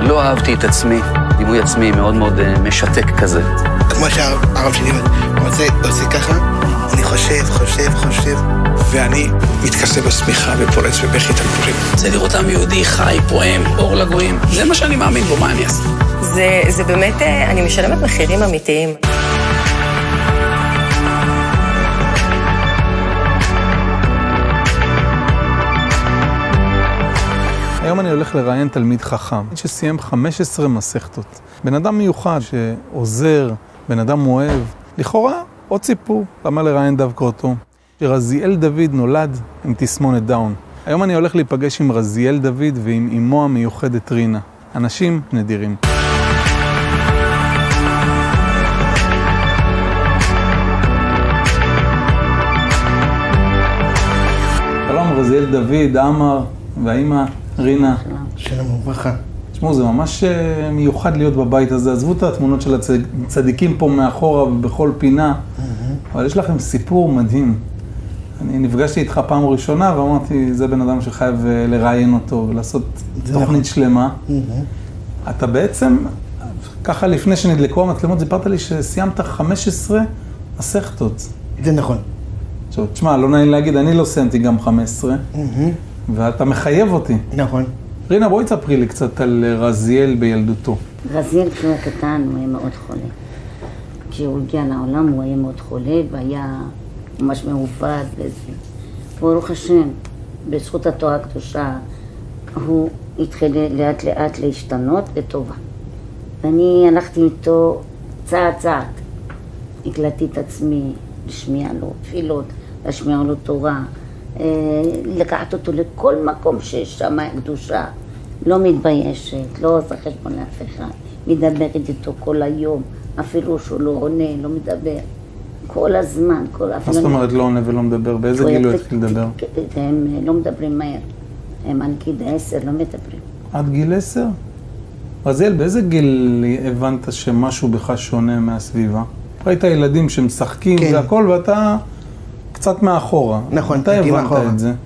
לא אהבתי את עצמי, דימוי עצמי מאוד מאוד משתק כזה. כמו שהרב שלי עושה ככה, אני חושב, ואני מתכסה בשמיכה ופורץ בבכי תמטורים. זה לראות עם יהודי חי, פועם, אור לגויים, זה מה שאני מאמין בו, מה אני אעשה? זה באמת, אני משלמת מחירים אמיתיים. היום אני הולך לראיין תלמיד חכם, שסיים 15 מסכתות. בן אדם מיוחד שעוזר, בן אדם אוהב. לכאורה, עוד סיפור, למה לראיין דווקא אותו? שרזיאל דוד נולד עם תסמונת דאון. היום אני הולך להיפגש עם רזיאל דוד ועם אמו המיוחדת רינה. אנשים נדירים. שלום רזיאל דוד, עמר והאימא רינה. שלום וברכה. תשמעו, זה ממש מיוחד להיות בבית הזה. עזבו את התמונות של הצדיקים פה מאחורה ובכל פינה, אבל יש לכם סיפור מדהים. אני נפגשתי איתך פעם ראשונה ואמרתי, זה בן אדם שחייב לראיין אותו ולעשות תוכנית שלמה. אתה בעצם, ככה לפני שנדלקו המצלמות, סיפרת לי שסיימת 15 מסכתות. זה נכון. עכשיו, תשמע, לא נעים להגיד, אני לא סיימתי גם 15, ואתה מחייב אותי. נכון. רינה, בואי תספרי לי קצת על רזיאל בילדותו. רזיאל כשהוא היה קטן, הוא היה מאוד חולה. כשהוא הגיע לעולם הוא היה מאוד חולה והיה ממש מעובד וזה. ברוך השם, בזכות התורה הקדושה, הוא התחיל לאט לאט להשתנות לטובה. ואני הלכתי איתו צעד צעד. הקלטתי את עצמי, לשמיע לו תפילות, לשמיע לו תורה, לקחת אותו לכל מקום שיש שם קדושה, לא מתביישת, לא עושה חשבון לאף אחד, מדברת איתו כל היום, אפילו שהוא לא עונה, לא מדבר, כל הזמן, מה זאת אומרת לא עונה ולא מדבר? באיזה גיל הוא התחיל לדבר? הם לא מדברים מהר, הם עד גיל 10 לא מדברים. עד גיל 10? רזיאל, באיזה גיל הבנת שמשהו בך שונה מהסביבה? ראית ילדים שמשחקים והכל ואתה קצת מאחורה. נכון, אתה הבנת את זה?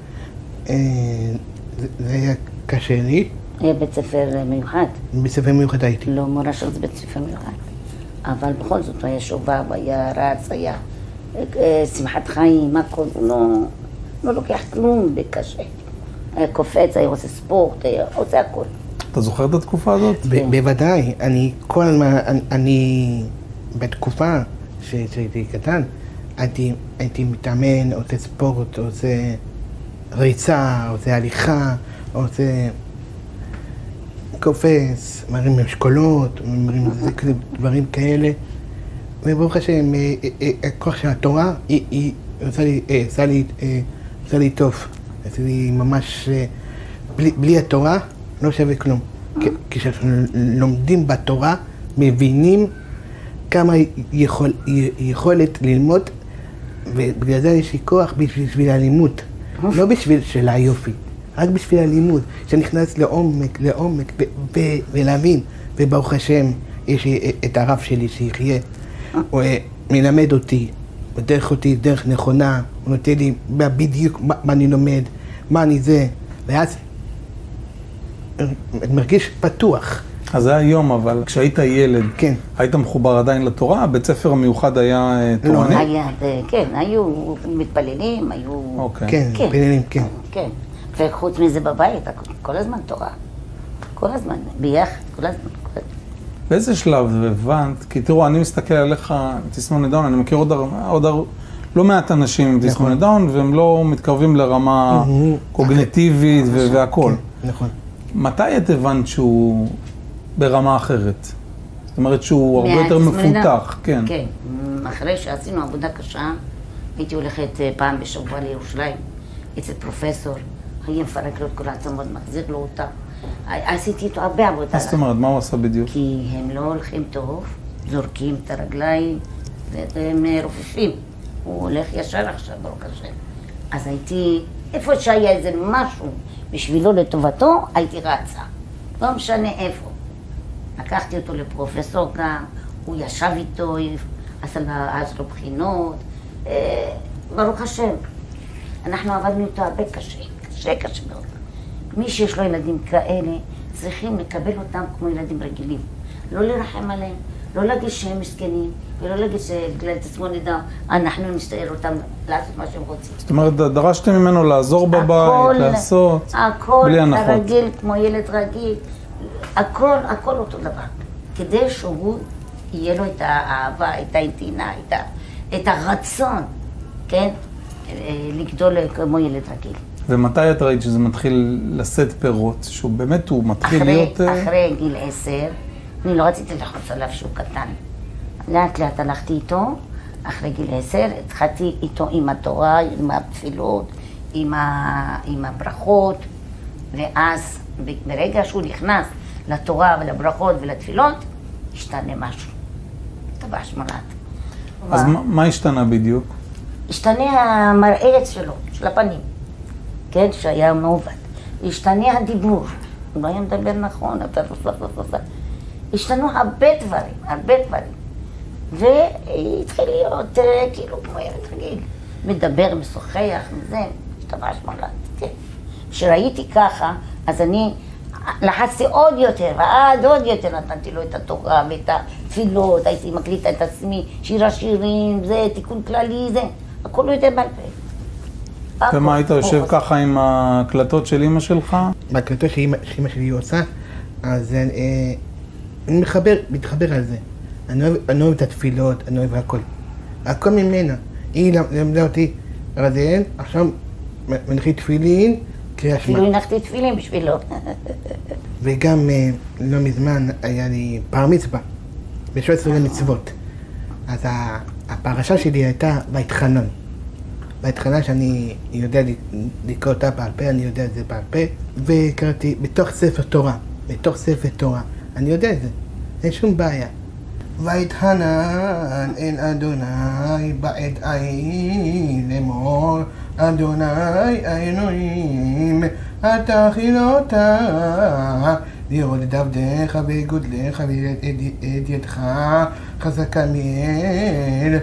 זה היה קשה לי. היה בית ספר מיוחד. בית ספר מיוחד הייתי. לא מורה של בית ספר מיוחד. אבל בכל זאת הוא היה שובב, היה רץ, היה שמחת חיים, הכל. הוא לא לוקח כלום בקשה. היה קופץ, היה עושה ספורט, היה עושה הכל. אתה זוכר את התקופה הזאת? בוודאי. אני כל הזמן, אני בתקופה שהייתי קטן, הייתי מתאמן, עושה ספורט, עושה ריצה, עושה הליכה, עושה קופץ, מרים משקולות, מרים דברים כאלה. וברוך השם, הכוח של התורה, היא עושה לי טוב. עושה לי ממש, בלי התורה לא שווה כלום. כשאנחנו לומדים בתורה, מבינים כמה יכולת ללמוד, ובגלל זה יש לי כוח בשביל הלימוד, לא בשביל של היופי, רק בשביל הלימוד, שנכנס לעומק ולהבין, וברוך השם יש לי את הרב שלי שיחיה, הוא מלמד אותי, דרך נכונה, הוא נותן לי בדיוק מה אני לומד, מה אני זה, ואז אני מרגיש פתוח. אז זה היום, אבל כשהיית ילד, כן. היית מחובר עדיין לתורה? הבית ספר המיוחד היה תורני? כן, היו מתפללים, היו... כן, מתפללים, כן. כן, וחוץ מזה בבית, כל הזמן תורה. כל הזמן, ביחד, כל הזמן. באיזה שלב הבנת? כי תראו, אני מסתכל עליך, תסמונת דאון, אני מכיר עוד לא מעט אנשים עם תסמונת דאון, והם לא מתקרבים לרמה קוגניטיבית והכל. נכון. מתי את הבנת שהוא ברמה אחרת? זאת אומרת שהוא הרבה יותר מפותח, כן. כן, אחרי שעשינו עבודה קשה, הייתי הולכת פעם בשבוע לירושלים, אצל פרופסור, היה מפרק לו את כל העצמות, מחזיר לו אותה. עשיתי איתו הרבה עבודה. מה זאת אומרת, מה הוא עשה בדיוק? כי הם לא הולכים טוב, זורקים את הרגליים, והם רופפים. הוא הולך ישר עכשיו, ברוך השם. אז הייתי, איפה שהיה איזה משהו בשבילו לטובתו, הייתי רצה. לא משנה איפה. לקחתי אותו לפרופסור גם, הוא ישב איתו, עשה לו בחינות, ברוך השם. אנחנו עבדנו איתו הרבה קשה מאוד. מי שיש לו ילדים כאלה, צריכים לקבל אותם כמו ילדים רגילים. לא לרחם עליהם, לא להגיד שהם מסכנים, ולא להגיד שבגלל עצמו נדע, אנחנו נסתער אותם לעשות מה שהם רוצים. זאת אומרת, דרשתם ממנו לעזור בבית, לעשות, בלי הנחות. הכל הרגיל, כמו ילד רגיל, הכל אותו דבר. כדי שהוא יהיה לו את האהבה, את האינטינה, את הרצון, כן? לגדול כמו ילד רגיל. ומתי את ראית שזה מתחיל לשאת פירות? שהוא באמת, הוא מתחיל להיות... אחרי גיל 10, אני לא רציתי לחוץ עליו שהוא קטן. לאט לאט הלכתי איתו, אחרי גיל 10, התחלתי איתו עם התורה, עם התפילות, עם הברכות, ואז ברגע שהוא נכנס לתורה ולברכות ולתפילות, השתנה משהו. טבש מולד. אז מה השתנה בדיוק? השתנה המראה שלו, של הפנים, כן, שהיה מעובד. השתנה הדיבור, הוא לא היה מדבר נכון, השתנו הרבה דברים. והתחיל להיות כאילו כמו ילד רגיל, מדבר, משוחח, מזה, השתבש מולד, כן. כשראיתי ככה, אז אני לחצתי עוד יותר, ועד עוד יותר נתנתי לו את התורה ואת התפילות, הייתי מקליטה את עצמי, שיר השירים, זה, תיקון כללי, זה, הכל יותר בעל פה. ומה, היית יושב ככה עם ההקלטות של אמא שלך? בהקלטות שאמא שלי עושה, אז אני מתחבר על זה. אני אוהב את התפילות, אני אוהב הכל ממנה. היא למדה אותי, רזיאל, עכשיו מנחי תפילין, קריאה שמע. אפילו הנחתי תפילין בשבילו. וגם לא מזמן היה לי בר מצווה, ב-17 למצוות. אז הפרשה שלי הייתה בהתחנן. בהתחלה שאני יודע לקרוא אותה בעל פה, אני יודע את זה בעל פה, וקראתי בתוך ספר תורה, אני יודע את זה, אין שום בעיה. ויתחנן אל אדוני בעת ההיא לאמור, אדוני אלוהים, אתה חילותה, לראות את עבדיך וגודלך ואת ידך חזקה מאל,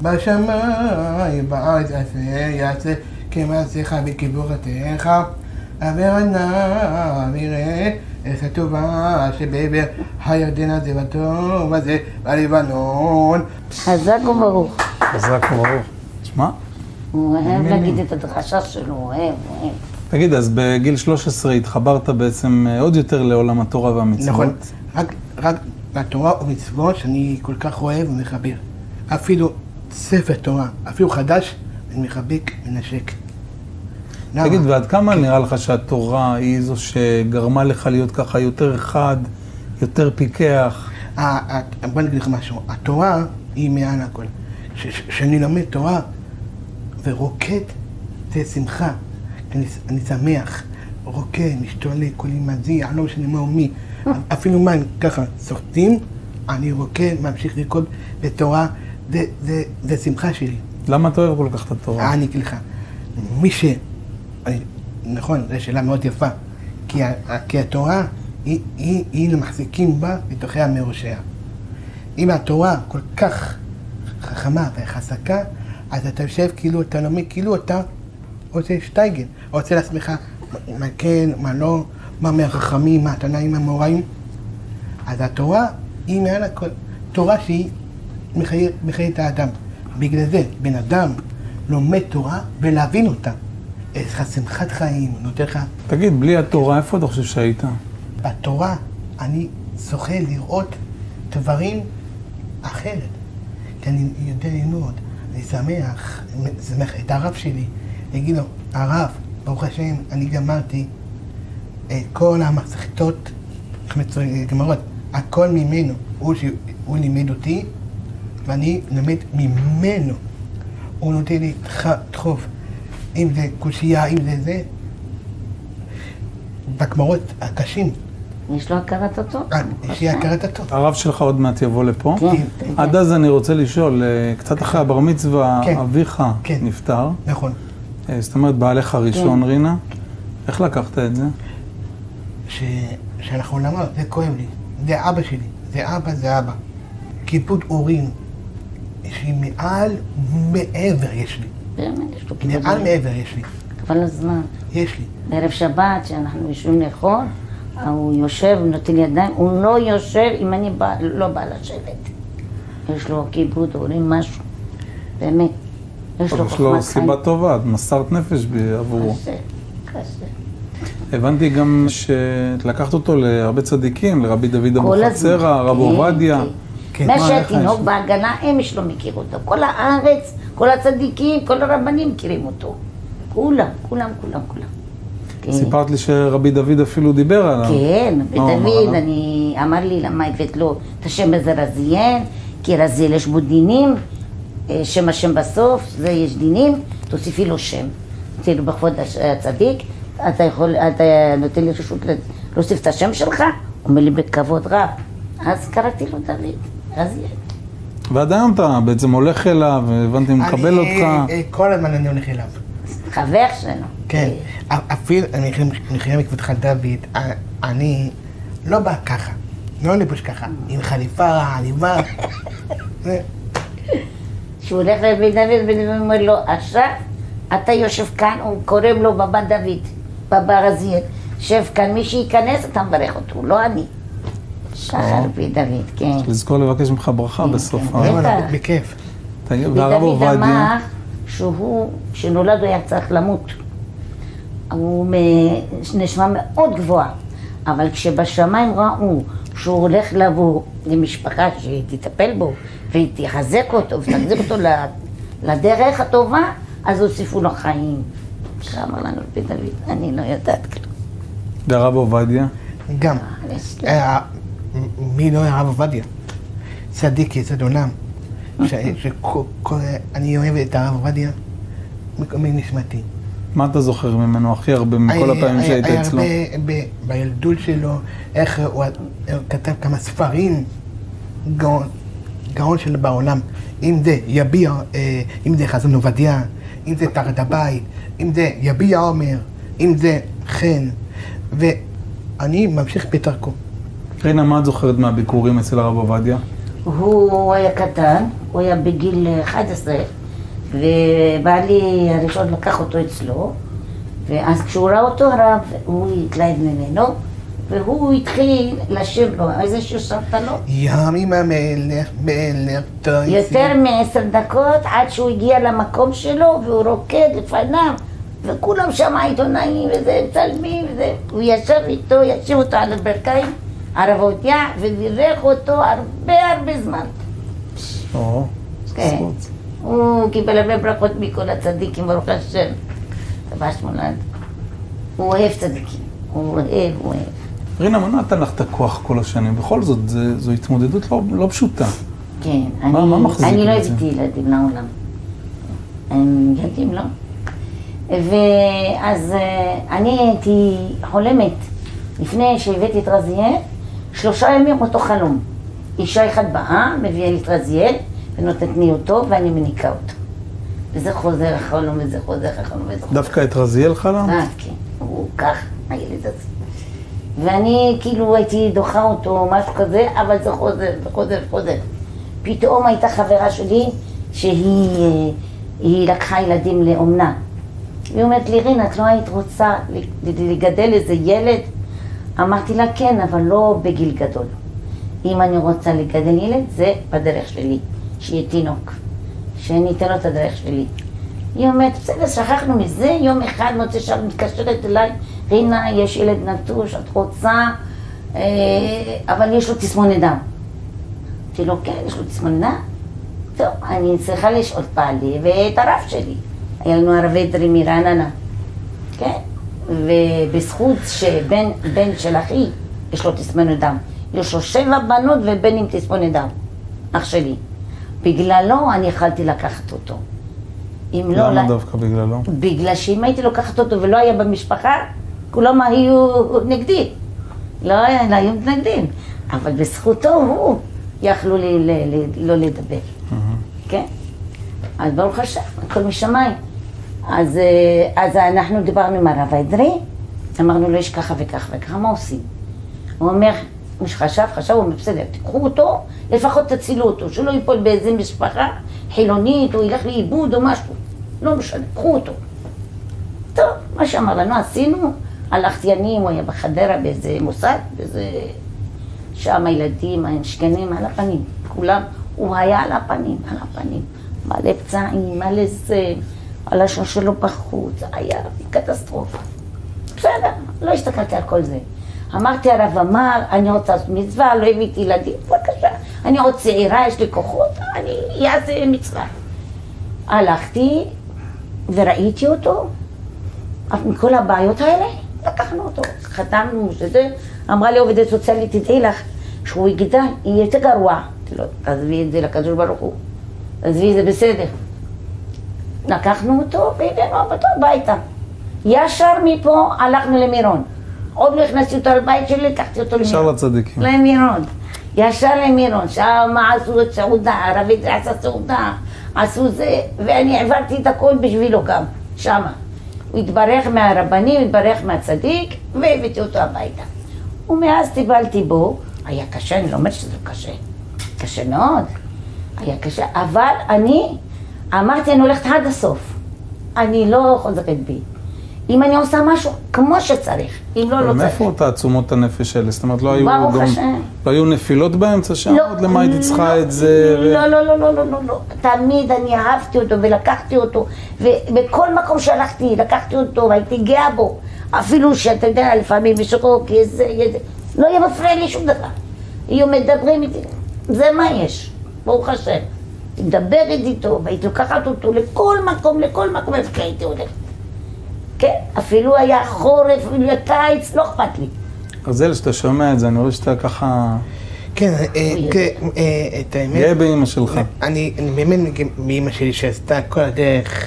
בשמיים בארץ יעשה כמעשיך וכגבורתך, עבר נא ויראה את הטובה שבעבר הירדן הזה והטוב הזה והלבנון. חזק וברוך. חזק וברוך. תשמע? הוא אוהב להגיד את הדרשה שלו, הוא אוהב. תגיד, אז בגיל 13 התחברת בעצם עוד יותר לעולם התורה והמצוות? נכון, רק לתורה ומצוות שאני כל כך אוהב ומחבר. אפילו ספר תורה, אפילו חדש, אני מחבק ונשק. תגיד, ועד כמה נראה לך שהתורה היא זו שגרמה לך להיות ככה יותר חד, יותר פיקח? בוא נגיד לך משהו, התורה היא מעל הכל. כשאני לומד תורה ורוקד, זה שמחה. אני שמח, רוקד, משתולל, כולי מזיע, לא משנה מה ומי. אפילו מה, ככה, סוחטים, אני רוקד, ממשיך לרקוד בתורה, זה שמחה שלי. למה אתה אוהב כל כך את התורה? אני אגיד לך, נכון, זו שאלה מאוד יפה, כי התורה היא מחזיקים בה בתוכי המרושע. אם התורה כל כך חכמה וחזקה, אז אתה יושב כאילו אתה לומד, כאילו אתה עושה שטייגן, עושה לעצמך מה כן, מה לא, מה מהחכמים, מה התנאים, מה המוראים. אז התורה היא מעל הכל, תורה שהיא מחיה את האדם. בגלל זה בן אדם לומד תורה ולהבין אותה. יש לך שמחת חיים, נותן לך... תגיד, בלי התורה, איפה אתה חושב שהיית? בתורה אני זוכה לראות דברים אחרת. כי אני יודע ללמוד, אני שמח את הרב שלי. אגיד לו, הרב, ברוך השם, אני גמרתי את כל המסכתות, גמרות, הכל ממנו. הוא לימד אותי, ואני למד ממנו. הוא נותן לי דחוף. אם זה קושייה, אם זה, בגמרות הקשים. יש לו הכרת הטוב. יש לי הכרת הטוב. הרב שלך עוד מעט יבוא לפה. כן. עד אז אני רוצה לשאול, קצת אחרי הבר מצווה, אביך נפטר. נכון. זאת אומרת, בעלך הראשון, רינה. איך לקחת את זה? שאנחנו למד, זה כואב לי. זה אבא שלי. זה אבא. כיבוד הורים. יש לי מעבר יש לי. באמת, יש לו כיבוד. מעבר יש לי. אבל הזמן. יש לי. בערב שבת, שאנחנו יושבים לאכול, הוא יושב, נותן ידיים, הוא לא יושב אם אני לא באה לשבת. יש לו כיבוד, הורים משהו, באמת. יש לו חוכמת חיים. יש לו סיבה טובה, את מסרת נפש עבורו. קשה. הבנתי גם שלקחת אותו להרבה צדיקים, לרבי דוד אבוחצירא, הרב עובדיה. מה שהתינוק בהגנה, אמש לא מכיר אותו. כל הארץ, כל הצדיקים, כל הרבנים מכירים אותו. כולם. סיפרת לי שרבי דוד אפילו דיבר עליו. כן, דוד, אמר לי למה הבאת לו את השם הזה רזיאל, כי רזיאל יש בו דינים, שם השם בסוף, זה יש דינים, תוסיפי לו שם. תראו בכבוד הצדיק, אתה נותן לי רשות להוסיף את השם שלך? הוא אומר לי בכבוד רב. אז קראתי לו דוד, רזיאל. ועד היום אתה בעצם הולך אליו, והבנתי, מקבל אותך. כל הזמן אני הולך אליו. חבר שלנו. כן, אפילו, אני חייב מכבודך דוד, אני לא בא ככה, לא לבוש ככה, עם חליפה, עניבה. כשהוא הולך לרבי דוד, רבי דוד אומר לו, עכשיו אתה יושב כאן, הוא קוראים לו בבא דוד, בבא רזיאל, יושב כאן, מי שייכנס אתה מברך אותו, לא אני. שחר רבי דוד, כן. לזכור לבקש ממך ברכה בסוף. בכיף. והרב דוד עובדיה. אמר שהוא, כשנולד הוא היה צריך למות. הוא נשמע מאוד גבוה, אבל כשבשמיים ראו שהוא הולך לבוא למשפחה שתטפל בו ותחזק אותו ותחזק אותו לדרך הטובה, אז הוסיפו לו חיים. שאמר לנו רבי דוד, אני לא יודעת כלום. והרב עובדיה? גם. מי לא הרב עובדיה? צדיק יסוד עולם. אני אוהב את הרב עובדיה מנשמתי. מה אתה זוכר ממנו הכי הרבה מכל הפעמים שהיית אצלו? בילדות שלו, איך הוא כתב כמה ספרים, גאון שלו בעולם. אם זה יביע, אם זה חזון עובדיה, אם זה תחת הבית, אם זה יביע עומר, אם זה חן. ואני ממשיך בדרכו. רינה, מה את זוכרת מהביקורים אצל הרב עובדיה? הוא היה קטן, הוא היה בגיל 11, ובעלי הראשון לקח אותו אצלו, ואז כשהוא ראה אותו הרב, הוא התלהב ממנו, והוא התחיל לשיר לו, איזה שיר שרת לו? ימים המלך, מלך תויסי. יותר מ10 דקות עד שהוא הגיע למקום שלו, והוא רוקד לפניו, וכולם שם עיתונאים וזה, מצלמים וזה, הוא ישב איתו, ישב אותו על הברכיים, הרב עובדיה, ובירך אותו הרבה זמן. כן. הוא קיבל הרבה ברכות מכל הצדיקים, ברוך השם. טבש מולד. הוא אוהב צדיקים. הוא אוהב. רינה, מה נתן לך את הכוח כל השנים? בכל זאת, זו התמודדות לא פשוטה. כן. מה מחזיק אני לא את זה? הבאתי ילדים לעולם. הם ילדים, לא. ואז אני הייתי חולמת. לפני שהבאתי את רזיאל, 3 ימים אותו חלום. אישה אחת באה, מביאה לי את רזיאל, ונותנת לי אותו, ואני מניקה אותו. וזה חוזר החלום, וזה חוזר החלום, וזה חוזר. דווקא את רזיאל חלם? כן. הוא כך, הילד הזה. ואני כאילו הייתי דוחה אותו, משהו כזה, אבל זה חוזר. פתאום הייתה חברה שלי, שהיא לקחה ילדים לאומנה. היא אומרת לי, רינה, את לא היית רוצה לגדל איזה ילד? אמרתי לה, כן, אבל לא בגיל גדול. אם אני רוצה לגדל ילד, זה בדרך שלי, שיהיה תינוק, שאני אתן לו את הדרך שלי. היא אומרת, בסדר, שכחנו מזה, יום אחד מוצא שאת מתקשרת אליי, רינה, יש ילד נטוש, את רוצה, אבל יש לו תסמונת דם. אמרתי לו, כן, יש לו תסמונת דם? טוב, אני צריכה לשאול את בעלי ואת הרב שלי. היה לנו הרב אדרי מרעננה, כן? ובזכות שבן של אחי, יש לו תסמונת דם. יש לו 7 בנות ובן עם תסמונת דם, אח שלי. בגללו אני יכלתי לקחת אותו. למה דווקא בגללו? בגלל שאם הייתי לוקחת אותו ולא היה במשפחה, כולם היו נגדי. לא היו מתנגדים. אבל בזכותו הוא יכלו לא לדבר. כן? אז ברוך השם, הכל משמיים. אז אנחנו דיברנו עם הרב אדרי, אמרנו לו יש ככה וככה וככה, מה עושים? הוא אומר, הוא חשב, הוא אומר, בסדר, תיקחו אותו, לפחות תצילו אותו, שלא ייפול באיזה משפחה חילונית, או ילך לאיבוד או משהו. לא משנה, קחו אותו. טוב, מה שאמר לנו, עשינו, הלכתי אני, הוא היה בחדרה באיזה מוסד, באיזה... שם הילדים, השכנים על הפנים, כולם, הוא היה על הפנים, מלא פצעים, מלא זה, הלשון שלו בחוץ, היה קטסטרופה. בסדר, לא הסתכלתי על כל זה. אמרתי, הרב אמר, אני רוצה לעשות מצווה, לא הבאתי ילדים, בבקשה, אני עוד צעירה, יש לי כוחות, אני אעשה מצווה. הלכתי וראיתי אותו, עם כל הבעיות האלה, לקחנו אותו, חתמנו שזה, אמרה לי עובדת סוציאלית, תדעי לך, שהוא יגדל, יהיה יותר גרוע. עזבי את זה לקדוש ברוך הוא, עזבי, זה בסדר. לקחנו אותו והבאנו אותו הביתה. ישר מפה הלכנו למירון. עוד לא הכנסתי אותו לבית שלי, לקחתי אותו למירון. ישר לצדיקים. למירון. ישר למירון, שם עשו את סעודה, הרבי עשה סעודה, עשו זה, ואני העברתי את הכל בשבילו גם, שמה. הוא התברך מהרבנים, התברך מהצדיק, והבאתי אותו הביתה. ומאז טיפלתי בו, היה קשה, אני לא אומרת שזה קשה. קשה מאוד, היה קשה, אבל אני אמרתי, אני הולכת עד הסוף. אני לא חוזרת בי. אם אני עושה משהו כמו שצריך, אם לא, לא צריך. מאיפה תעצומות הנפש האלה? זאת אומרת, לא היו נפילות באמצע שם? עוד למה הייתי צריכה את זה? לא. תמיד אני אהבתי אותו ולקחתי אותו, ובכל מקום שהלכתי, לקחתי אותו והייתי גאה בו. אפילו שאתה יודע, לפעמים משוקוק, לא יהיה מפריע לי שום דבר. יהיו מדברים איתי, זה מה יש, ברוך השם. מדברת איתו, והייתי לוקחת אותו לכל מקום, והייתי הולכת. כן, אפילו היה חורף, אפילו היה קיץ, לא אכפת לי. רזיאל, שאתה שומע את זה, אני רואה שאתה ככה... כן, את האמת... גאה באמא שלך. אני באמת מאמא שלי שעשתה כל הדרך,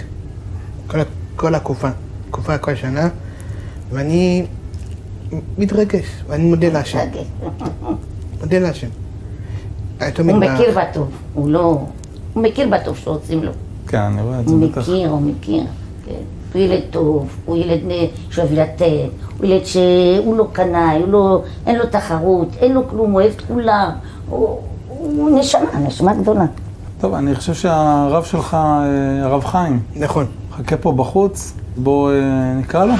כל התקופה, כל שנה, ואני מתרגש, ואני מודה להשם. מודה להשם. הוא מכיר בטוב, הוא מכיר בטוב שעושים לו. כן, אני רואה את זה בטח. הוא מכיר, כן. הוא ילד טוב, הוא ילד שאוהב לתת, הוא ילד שהוא לא קנאי, אין לו תחרות, אין לו כלום, הוא אוהב את כולם. הוא נשמה גדולה. טוב, אני חושב שהרב שלך, הרב חיים. נכון. חכה פה בחוץ, בוא נקרא לו.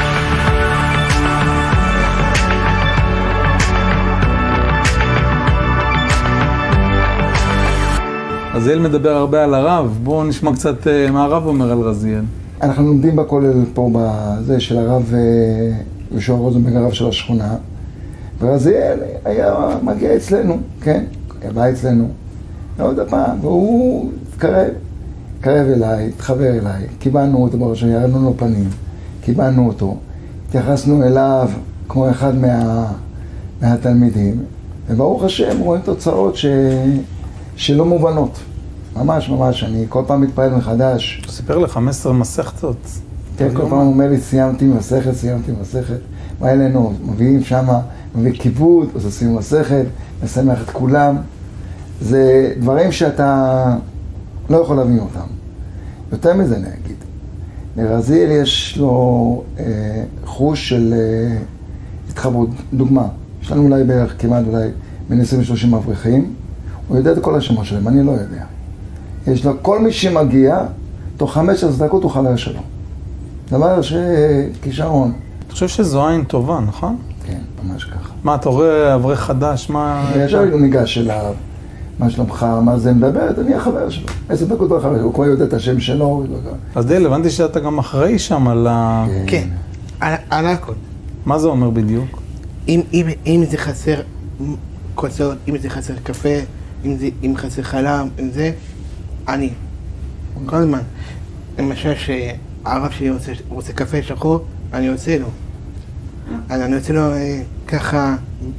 רזיאל מדבר הרבה על הרב, בואו נשמע קצת מה הרב אומר על רזיאל. אנחנו לומדים בכולל פה בזה של הרב יהושע רוזנברג, הרב של השכונה, ורזיאל היה מגיע אצלנו, כן? היה בא אצלנו, ועוד הפעם, והוא קרב אליי, התחבר אליי, קיבלנו אותו בראשון, ירדנו לו פנים, קיבלנו אותו, התייחסנו אליו כמו אחד מהתלמידים, וברוך השם רואים תוצאות שלא מובנות. ממש, אני כל פעם מתפעל מחדש. הוא סיפר לך 15 מסכתות. כן, כל פעם הוא אומר לי, סיימתי מסכת. מה אלינו? מביאים שמה, מביא כיבוד, אז עושים מסכת, משמח את כולם. זה דברים שאתה לא יכול להבין אותם. יותר מזה אני אגיד. לרזיאל יש לו חוש של התחברות. דוגמה, יש לנו אולי בערך כמעט בין 20-30 אברכים, הוא יודע את כל השמות שלהם, אני לא יודע. יש לו, כל מי שמגיע, תוך 15 דקות הוא חבר שלו. דבר שכישרון. אתה חושב שזו עין טובה, נכון? כן, ממש ככה. מה, אתה רואה אברך חדש, מה... ישר הוא ניגש אליו, מה שלומך, מה זה מדברת, אני החבר שלו. 10 דקות הוא החבר שלו, הוא כבר יודע את השם שלו. אז דיאל, הבנתי שאתה גם אחראי שם על ה... כן, על הכל. מה זה אומר בדיוק? אם זה חסר כוסות, אם זה חסר קפה, אם חסר חלב, אם זה, אני. כל הזמן. למשל שהרב שלי רוצה קפה שחור, אני עושה לו. אז אני עושה לו ככה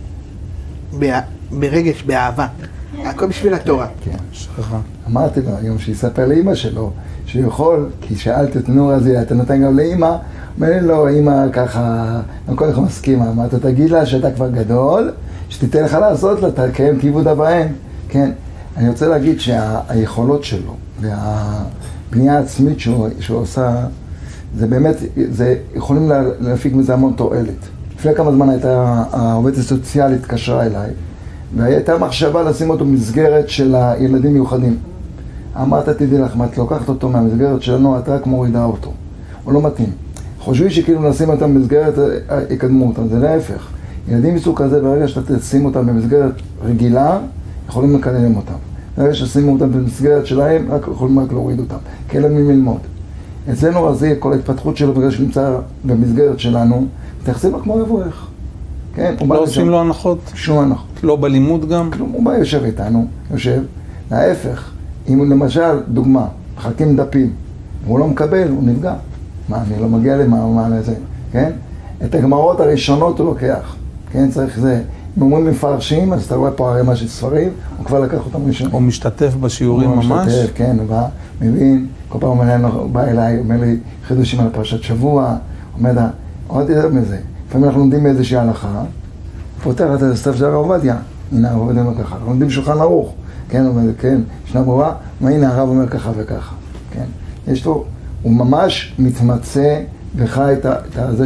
ברגש, באהבה. הכל בשביל התורה. כן, שכחה. אמרתי לו היום שיספר לאמא שלו, שיכול, כי שאלתי את נור הזה, אתה נותן גם לאמא, אומר לי לו, אמא ככה, אני כל כך מסכימה, אמרת, תגיד לה שאתה כבר גדול, שתיתן לך לעשות לה, תקיים כיבוד אב ואם, כן. אני רוצה להגיד שהיכולות שלו והבנייה העצמית שהוא עושה, זה באמת, יכולים להפיק מזה המון תועלת. לפני כמה זמן הייתה העובדת הסוציאלית התקשרה אליי, והייתה מחשבה לשים אותו במסגרת של הילדים מיוחדים. אמרת, תדעי לך, את לוקחת אותו מהמסגרת שלנו, את רק מורידה אותו. הוא לא מתאים. חושבים שכאילו נשים אותם במסגרת, יקדמו אותם, זה להפך. ילדים מסוג כזה, ברגע שאתה תשים אותם במסגרת רגילה, יכולים לקדם אותם. ברגע ששימו אותם במסגרת שלהם, יכולים רק להוריד אותם, כי אין להם ללמוד. אצלנו רזיאל, כל ההתפתחות שלו ברגע שנמצא במסגרת שלנו, מתייחסים לו כמו אברך. כן? לא עושים לו הנחות? שום הנחות. לא בלימוד גם? כלום, הוא בא יושב איתנו, יושב, להפך. אם הוא למשל, דוגמה, מחלקים דפים, הוא לא מקבל, הוא נפגע. מה, אני לא מגיע למה לזה, כן? את הגמרות הראשונות הוא לוקח, כן? צריך זה. אם אומרים מפרשים, אז אתה רואה פה הרי מה של ספרים, הוא כבר לקח אותם ראשונים. הוא משתתף בשיעורים ממש? הוא משתתף, כן, הוא בא, מבין, כל פעם הוא בא אליי, אומר לי חידושים על פרשת שבוע, אומר לה, עוד יותר מזה, לפעמים אנחנו לומדים באיזושהי הלכה, הוא פותח את הספר של הרב עובדיה, הנה הרב עובדיה אומר ככה, אנחנו לומדים שולחן ערוך, כן, הוא אומר, כן, ישנה ברורה, מה הנה הרב אומר ככה וככה, כן, יש לו, הוא ממש מתמצא וחי את הזה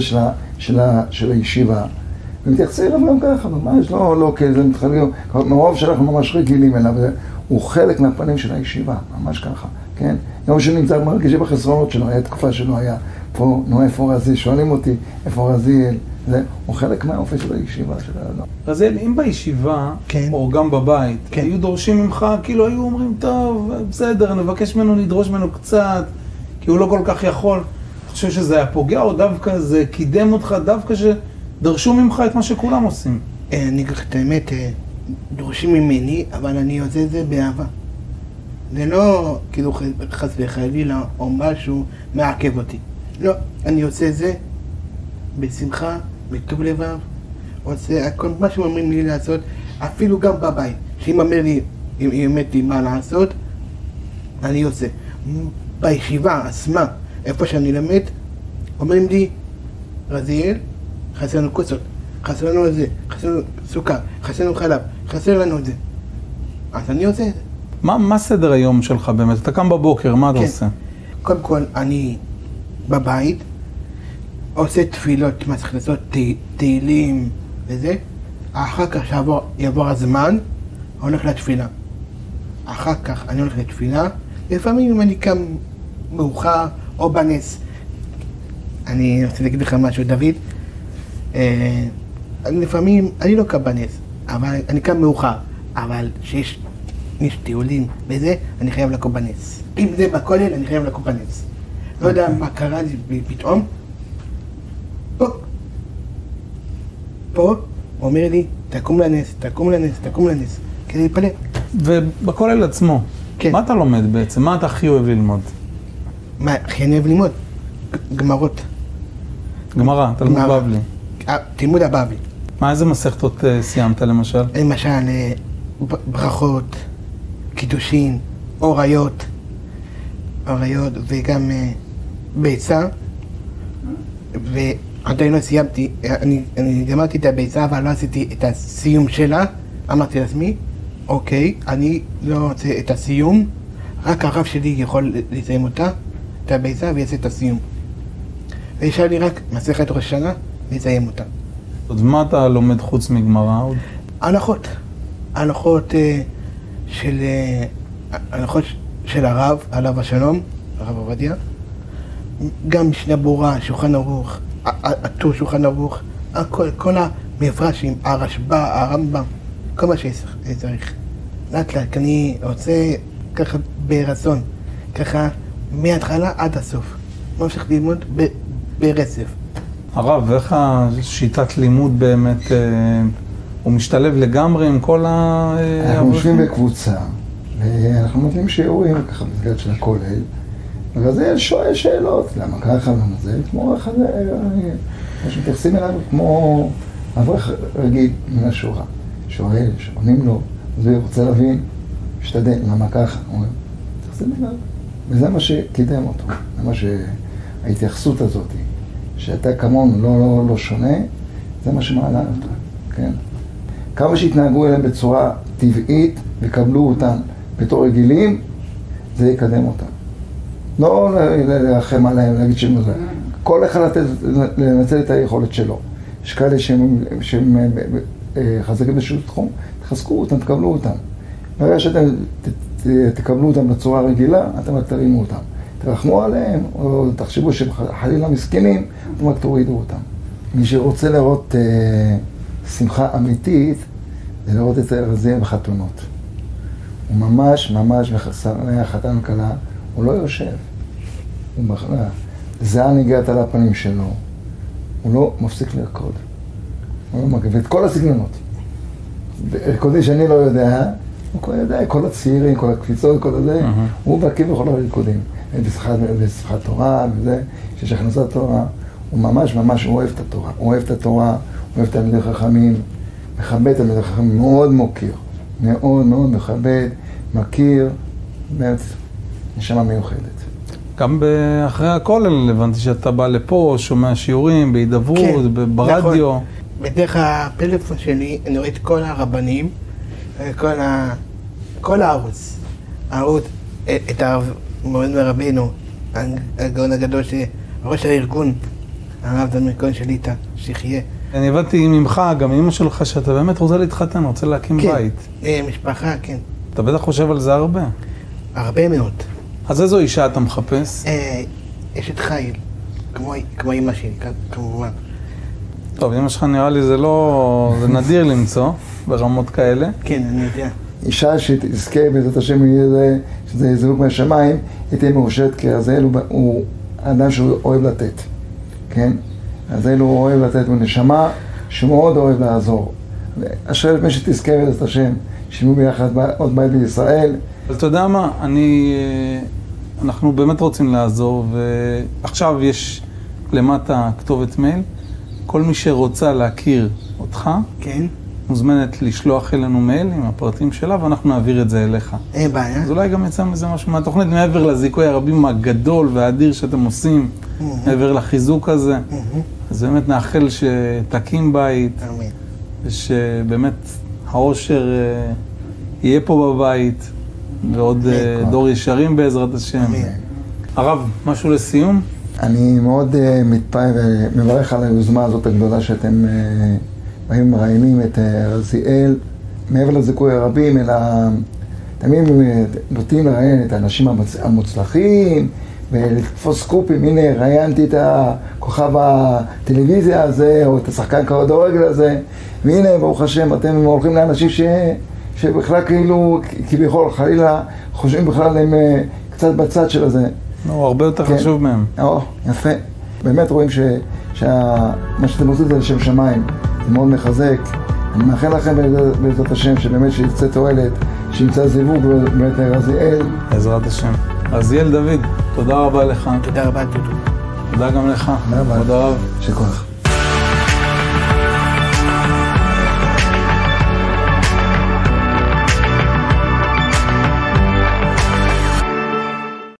של הישיבה, ומתייחסים אליו גם ככה, ממש לא כאיזה מתחלקים, מרוב שאנחנו ממש רגילים אליו, הוא חלק מהפנים של הישיבה, ממש ככה, כן? יום שנמצא מרגישים בחסרונות שלו, היה תקופה שלו, היה פה, נו, איפה רזיאל, שואלים אותי, איפה רזיאל, הוא חלק מהאופן של הישיבה של האדם. רזיאל, אם בישיבה, או גם בבית, היו דורשים ממך, כאילו היו אומרים, טוב, בסדר, נבקש ממנו, נדרוש ממנו קצת, כי הוא לא כל כך יכול, אני חושב שזה היה פוגע, או דווקא זה קידם אותך, דווקא שדרשו ממך את מה שכולם עושים. אני אגיד לך את האמת, דורשים ממני, אבל אני עושה את זה באהבה. זה לא כאילו חס וחלילה או משהו מעכב אותי. לא, אני עושה את זה בשמחה, בטוב לבב, עושה הכל מה שאומרים לי לעשות, אפילו גם בבית. שאם אומר לי, אם אומרת לי מה לעשות, אני עושה. בישיבה עצמה, איפה שאני למד, אומרים לי, רזיאל, חסר לנו כוסות, חסר לנו את זה, חסר לנו סוכר, חסר לנו חלב, חסר לנו את זה. אז אני עושה את זה. מה סדר היום שלך באמת? אתה קם בבוקר, מה אתה עושה? קודם כל, אני בבית, עושה תפילות, מה צריך לעשות, תהילים וזה. אחר כך שיעבור הזמן, הולך לתפילה. אחר כך אני הולך לתפילה, לפעמים אם אני קם מאוחר או בנס. אני רוצה להגיד לך משהו, דוד. לפעמים, אני לא קם בנס, אבל אני קם מאוחר. אבל שיש טיולים וזה, אני חייב לקום בנס. אם זה בכולל, אני חייב לקום בנס. לא יודע מה קרה לי פתאום. פה, הוא אומר לי, תקום לנס, תקום לנס, תקום לנס, כדי להתפלל. ובכולל עצמו, מה אתה לומד בעצם? מה אתה הכי אוהב ללמוד? מה הכי אני אוהב ללמוד? גמרות. גמרא, תלמוד בבלי. תלמוד הבבלי. מה, איזה מסכתות סיימת למשל? למשל, ברכות, קידושין, אוריות, וגם ביצה, ועדיין לא סיימתי, אני גמרתי את הביצה, אבל לא עשיתי את הסיום שלה, אמרתי לעצמי, אוקיי, אני לא רוצה את הסיום, רק הרב שלי יכול לסיים אותה, את הביצה, ויעשה את הסיום. וישאר לי רק מסכת ראש השנה, ויסיים אותה. אז מה אתה לומד חוץ מגמרא עוד? הלכות של הרב, עליו השלום, הרב עובדיה, גם משנה ברורה, שולחן ערוך, הטור שולחן ערוך, כל המפרשים, הרשב"א, הרמב"ם, כל מה שצריך. לאט לאט, אני רוצה ככה ברצון, ככה מההתחלה עד הסוף. ממשיך ללמוד ברצף. הרב, איך השיטת לימוד באמת, הוא משתלב לגמרי עם כל אנחנו יושבים בקבוצה, ואנחנו נותנים שיעורים ככה במסגרת של הכולל, ורזיאל שואל שאלות, למה ככה, למה זה, כמו אחד, מתייחסים אליו כמו אברך רגיל מן השורה, שואל, שעונים לו, אז הוא רוצה להבין, משתדל, למה ככה, מתייחסים אליו, וזה מה שקידם אותו, זה מה שההתייחסות הזאת, שאתה כמון לא שונה, זה מה שמעלה אותו, כן? כמה שהתנהגו אליהם בצורה טבעית וקבלו אותם בתור רגילים, זה יקדם אותם. לא לרחם עליהם, להגיד שהם זה. כל אחד לנצל את היכולת שלו. יש כאלה שהם חזקים בשביל תחום, תחזקו אותם, תקבלו אותם. ברגע שאתם תקבלו אותם בצורה רגילה, אתם רק תרימו אותם. תרחמו עליהם, או תחשבו שהם חלילה מסכנים, אתם רק תורידו אותם. מי שרוצה לראות שמחה אמיתית, זה לראות את רזיאל בחתונות. הוא ממש החתן קלה, הוא לא יושב. הוא בחנה. זהה ניגעת על הפנים שלו. הוא לא מפסיק לרקוד. הוא לא מגיב. ואת כל הסגנונות. ריקודי שאני לא יודע, הוא כבר יודע, כל הצעירים, כל הקפיצות, כל הזה, הוא בקיא בכל הריקודים. בשפת תורה, וזה, שיש הכנסת תורה. הוא ממש אוהב את התורה. הוא אוהב את התורה, הוא אוהב את תלמידי חכמים, מכבד את תלמידי חכמים, מאוד מוקיר. מאוד מכבד, מכיר, באמת, נשמה מיוחדת. גם אחרי הכולל הבנתי שאתה בא לפה, שומע שיעורים, בהידברות, ברדיו. נכון. בדרך הפלאפון שלי אני רואה את כל הרבנים, כל הערוץ. הערוץ, את הרב מורנו ורבינו, הגאון הגדול, ראש הארגון, הרב דמיקון שליטה, שיחיה. אני הבנתי ממך, גם אמא שלך, שאתה באמת רוצה להתחתן, רוצה להקים בית. כן, משפחה, כן. אתה בטח חושב על זה הרבה. הרבה מאוד. אז איזו אישה אתה מחפש? אשת חיל, כמו אמא שלי, כמובן. טוב, אמא שלך נראה לי זה לא... זה נדיר למצוא ברמות כאלה. כן, אני יודע. אישה שתזכה בעזרת השם, שזה זיווג מהשמיים, היא תהיה מאושרת, כי רזיאל הוא אדם שהוא אוהב לתת. כן? רזיאל הוא אוהב לתת, הוא נשמה שמאוד אוהב לעזור. אשרי מי שתזכה בעזרת השם, שימו ביחד עוד בית בישראל. אז אתה יודע מה, אנחנו באמת רוצים לעזור, ועכשיו יש למטה כתובת מייל. כל מי שרוצה להכיר אותך, כן. מוזמנת לשלוח אלינו מייל עם הפרטים שלה, ואנחנו נעביר את זה אליך. אין בעיה. אז אולי גם יצא מזה משהו מהתוכנית, מעבר לזיכוי הרבים הגדול והאדיר שאתם עושים, מעבר לחיזוק הזה. אז באמת נאחל שתקים בית, ושבאמת העושר יהיה פה בבית, ועוד דור ישרים בעזרת השם. הרב, משהו לסיום? אני מאוד מתפעל ומברך על היוזמה הזאת הגדולה שאתם באים מראיינים את רזיאל, מעבר לזיכוי הרבים, אלא תמיד נוטים לראיין את האנשים המוצלחים ולתפוס סקופים. הנה, ראיינתי את הכוכב הטלוויזיה הזה, או את השחקן כדורגל הזה, והנה, ברוך השם, אתם הולכים לאנשים שבכלל כביכול חלילה חושבים בכלל הם קצת בצד של הזה. הוא הרבה יותר חשוב מהם. יפה. באמת רואים שמה שאתם עושים זה לשם שמיים. זה מאוד מחזק. אני מאחל לכם בעזרת השם שבאמת שיצא תועלת, שימצא זיווג באמת רזיאל. בעזרת השם. רזיאל דוד, תודה רבה לך. תודה רבה, דודו. תודה גם לך. תודה רבה. תודה רבה. שכוח.